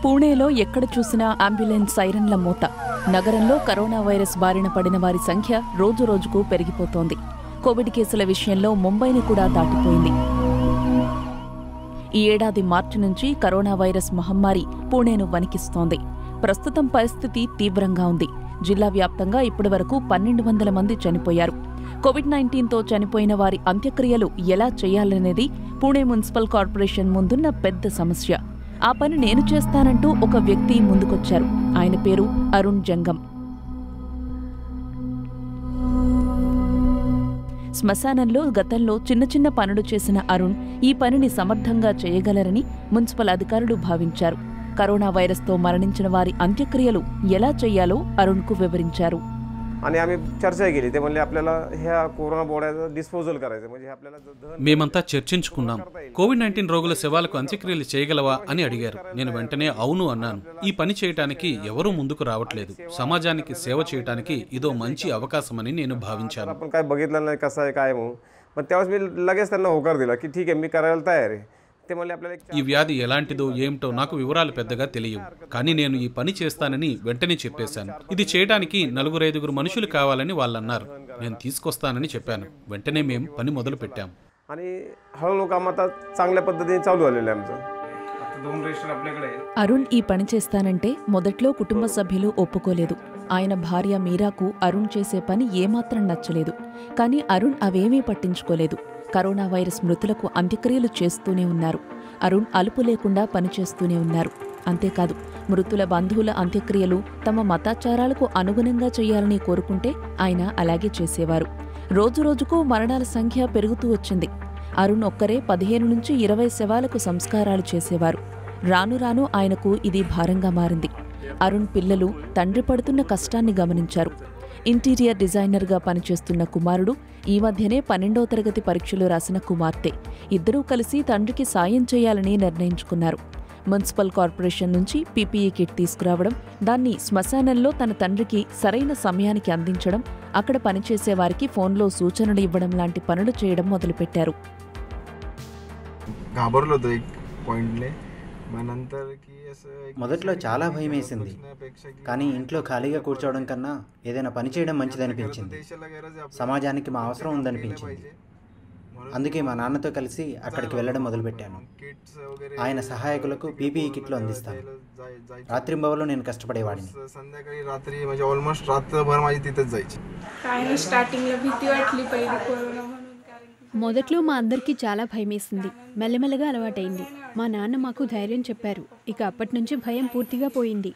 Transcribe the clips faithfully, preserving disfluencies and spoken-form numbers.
పూణేలో ఎక్కడ చూసినా అంబులెన్స్ సైరన్ల మోత. నగరంలో కరోనా వైరస్ బారిన పడిన వారి సంఖ్య రోజురోజుకు పెరిగిపోతోంది. కోవిడ్ కేసుల విషయంలో ముంబైని కూడా దాటిపోయింది. ఈ ఏడాది మార్చి నుంచి కరోనా వైరస్ మహమ్మారి పూణేను వణికిస్తోంది. ప్రస్తుతం పరిస్థితి తీవ్రంగా ఉంది. జిల్లా వ్యాప్తంగా ఇప్పటి వరకు పన్నెండు వందల మంది చనిపోయారు. కోవిడ్ నైన్టీన్తో చనిపోయిన వారి అంత్యక్రియలు ఎలా చేయాలనేది పూణే మున్సిపల్ కార్పొరేషన్ ముందున్న పెద్ద సమస్య. ఆ పని నేను చేస్తానంటూ ఒక వ్యక్తి ముందుకొచ్చారు. ఆయన పేరు అరుణ్ జంగం. శ్మశానంలో గతంలో చిన్న చిన్న పనులు చేసిన అరుణ్ ఈ పనిని సమర్థంగా చేయగలరని మున్సిపల్ అధికారులు భావించారు. కరోనా వైరస్తో మరణించిన వారి అంత్యక్రియలు ఎలా చేయాలో అరుణ్కు వివరించారు. మేమంతా చర్చించుకున్నాం. కోవిడ్ నైన్టీన్ రోగుల శవాలకు అంత్యక్రియలు చేయగలవా అని అడిగారు. నేను వెంటనే అవును అన్నాను. ఈ పని చేయటానికి ఎవరూ ముందుకు రావట్లేదు. సమాజానికి సేవ చేయటానికి ఇదో మంచి అవకాశమని నేను భావించాను. ఈ వ్యాధి ఎలాంటిదో ఏమిటో నాకు వివరాలు పెద్దగా తెలియవు. కానీ నేను ఈ పని చేస్తానని వెంటనే చెప్పేశాను. ఇది చేయడానికి నలుగురైదుగురు మనుషులు కావాలని వాళ్ళన్నారు. నేను తీసుకొస్తానని చెప్పాను. వెంటనే మేము పని మొదలు పెట్టాం. అరుణ్ ఈ పని చేస్తానంటే మొదట్లో కుటుంబ సభ్యులు ఒప్పుకోలేదు. ఆయన భార్య మీరాకు అరుణ్ చేసే పని ఏమాత్రం నచ్చలేదు. కానీ అరుణ్ అవేమీ పట్టించుకోలేదు. కరోనా వైరస్ మృతులకు అంత్యక్రియలు చేస్తూనే ఉన్నారు. అరుణ్ అలుపు లేకుండా పనిచేస్తూనే ఉన్నారు. అంతేకాదు, మృతుల బంధువుల అంత్యక్రియలు తమ మతాచారాలకు అనుగుణంగా చేయాలని కోరుకుంటే ఆయన అలాగే చేసేవారు. రోజురోజుకు మరణాల సంఖ్య పెరుగుతూ వచ్చింది. అరుణ్ ఒక్కరే పదిహేను నుంచి ఇరవై శవాలకు సంస్కారాలు చేసేవారు. రాను రాను ఆయనకు ఇది భారంగా మారింది. అరుణ్ పిల్లలు తండ్రి పడుతున్న కష్టాన్ని గమనించారు. ఇంటీరియర్ డిజైనర్గా పనిచేస్తున్న కుమారుడు, ఈ మధ్యనే పన్నెండో తరగతి పరీక్షలు రాసిన కుమార్తె ఇద్దరూ కలిసి తండ్రికి సాయం చేయాలని నిర్ణయించుకున్నారు. మున్సిపల్ కార్పొరేషన్ నుంచి పీపీఈ కిట్ తీసుకురావడం, దాన్ని శ్మశానంలో తన తండ్రికి సరైన సమయానికి అందించడం, అక్కడ పనిచేసే వారికి ఫోన్లో సూచనలు ఇవ్వడం లాంటి పనులు చేయడం మొదలుపెట్టారు. మొదట్లో చాలా భయం వేసింది. కానీ ఇంట్లో ఖాళీగా కూర్చోవడం కన్నా ఏదైనా పని చేయడం మంచిదనిపించింది. సమాజానికి మా అవసరం ఉందనిపించింది. అందుకే మా నాన్నతో కలిసి అక్కడికి వెళ్ళడం మొదలుపెట్టాను. ఆయన సహాయకులకు పీపీఈ కిట్లు అందిస్తాను. రాత్రింబవళ్ళు నేను కష్టపడేవాడిని. మొదట్లో మా అందరికీ చాలా భయమేసింది. మెల్లమెల్లగా అలవాటైంది. మా నాన్న మాకు ధైర్యం చెప్పారు. ఇక అప్పటి నుంచి భయం పూర్తిగా పోయింది.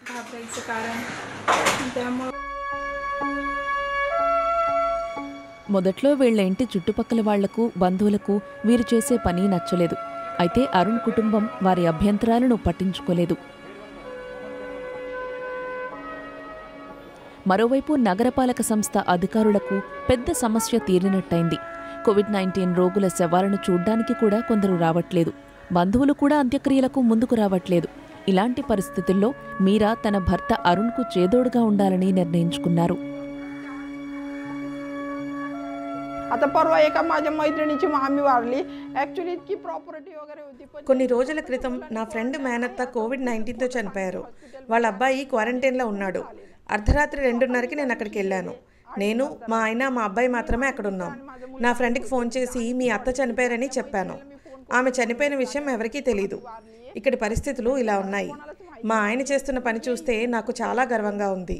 మొదట్లో వీళ్ల ఇంటి చుట్టుపక్కల వాళ్లకు, బంధువులకు వీరు చేసే పని నచ్చలేదు. అయితే అరుణ్ కుటుంబం వారి అభ్యంతరాలను పట్టించుకోలేదు. మరోవైపు నగరపాలక సంస్థ అధికారులకు పెద్ద సమస్య తీరినట్టయింది. కోవిడ్ నైన్టీన్ రోగుల శవాలను చూడ్డానికి కూడా కొందరు రావట్లేదు. బంధువులు కూడా అంత్యక్రియలకు ముందుకు రావట్లేదు. ఇలాంటి పరిస్థితుల్లో మీరా తన భర్త అరుణ్కు చేదోడుగా ఉండాలని నిర్ణయించుకున్నారు. కొన్ని రోజుల క్రితం నా ఫ్రెండ్ మేనత్త కోవిడ్ నైన్టీన్తో చనిపోయారు. వాళ్ళ అబ్బాయి క్వారంటైన్లో ఉన్నాడు. అర్ధరాత్రి రెండున్నరకి నేను అక్కడికి వెళ్ళాను. నేను, మా ఆయన, మా అబ్బాయి మాత్రమే అక్కడ ఉన్నాం. నా ఫ్రెండ్కి ఫోన్ చేసి మీ అత్త చనిపోయారని చెప్పాను. ఆమె చనిపోయిన విషయం ఎవరికీ తెలీదు. ఇక్కడి పరిస్థితులు ఇలా ఉన్నాయి. మా ఆయన చేస్తున్న పని చూస్తే నాకు చాలా గర్వంగా ఉంది.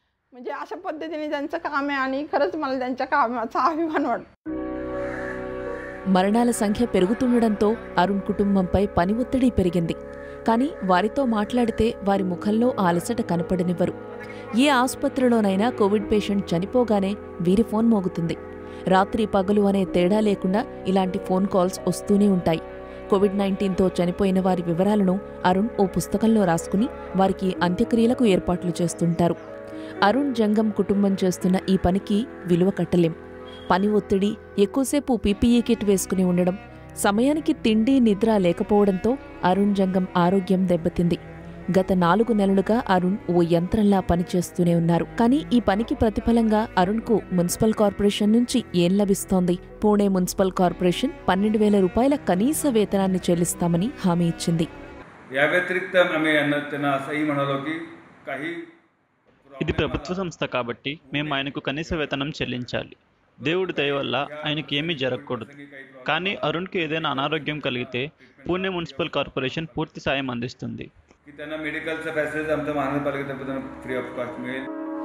మరణాల సంఖ్య పెరుగుతుండడంతో అరుణ్ కుటుంబంపై పని ఒత్తిడి పెరిగింది. కానీ వారితో మాట్లాడితే వారి ముఖంలో ఆ అలసట కనపడనివ్వరు. ఏ ఆసుపత్రిలోనైనా కోవిడ్ పేషెంట్ చనిపోగానే వీరి ఫోన్ మోగుతుంది. రాత్రి పగలు అనే తేడా లేకుండా ఇలాంటి ఫోన్ కాల్స్ వస్తూనే ఉంటాయి. కోవిడ్ నైన్టీన్తో చనిపోయిన వారి వివరాలను అరుణ్ ఓ పుస్తకంలో రాసుకుని వారికి అంత్యక్రియలకు ఏర్పాట్లు చేస్తుంటారు. అరుణ్ జంగం కుటుంబం చేస్తున్న ఈ పనికి విలువ కట్టలేం. పని ఒత్తిడి, ఎక్కువసేపు పీపీఈ కిట్ వేసుకుని ఉండడం, సమయానికి తిండి నిద్ర లేకపోవడంతో అరుణ్ జంగం ఆరోగ్యం దెబ్బతింది. గత నాలుగు నెలలుగా అరుణ్ ఓ యంత్రంలా పనిచేస్తూనే ఉన్నారు. కానీ ఈ పనికి ప్రతిఫలంగా అరుణ్కు మున్సిపల్ కార్పొరేషన్ నుంచి ఏం లభిస్తోంది? పూణే మున్సిపల్ కార్పొరేషన్ పన్నెండు వేల రూపాయల కనీస వేతనాన్ని చెల్లిస్తామని హామీ ఇచ్చింది. या व्यतिरिक्त आम्ही त्यांना असंही म्हणालो की काही ఇది ప్రభుత్వ సంస్థ కాబట్టి మేము ఆయనకు కనీస వేతనం చెల్లించాలి. దేవుడి దయ వల్ల ఆయనకి ఏమీ జరగకూడదు. కానీ అరుణ్కి ఏదైనా అనారోగ్యం కలిగితే పూణే మున్సిపల్ కార్పొరేషన్ పూర్తి సాయం అందిస్తుంది. की त्यांना मेडिकलचा फॅसिलिटी आमच्या महानगरपालिकेतर्फे त्यांना फ्री ऑफ कास्ट मिळेल.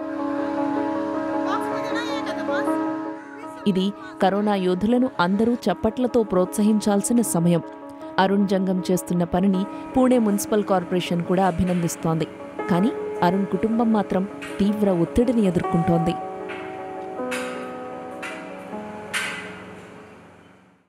ఇది కరోనా యోధులను అందరూ చప్పట్లతో ప్రోత్సహించాల్సిన సమయం. అరుణ్ జంగం చేస్తున్న పనిని పూణే మున్సిపల్ కార్పొరేషన్ కూడా అభినందిస్తోంది. కానీ అరుణ్ కుటుంబం మాత్రం తీవ్ర ఒత్తిడిని ఎదుర్కొంటోంది.